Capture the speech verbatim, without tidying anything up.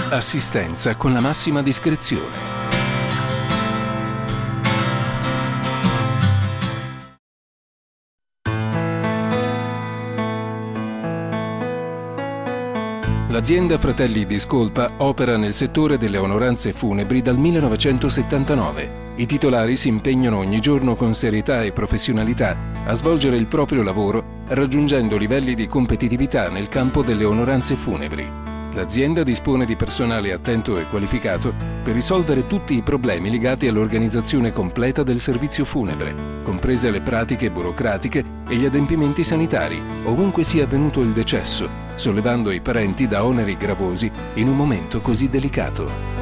Assistenza con la massima discrezione. L'azienda Fratelli Discolpa opera nel settore delle onoranze funebri dal millenovecentosettantanove. I titolari si impegnano ogni giorno con serietà e professionalità a svolgere il proprio lavoro, raggiungendo livelli di competitività nel campo delle onoranze funebri. L'azienda dispone di personale attento e qualificato per risolvere tutti i problemi legati all'organizzazione completa del servizio funebre, comprese le pratiche burocratiche e gli adempimenti sanitari, ovunque sia avvenuto il decesso, sollevando i parenti da oneri gravosi in un momento così delicato.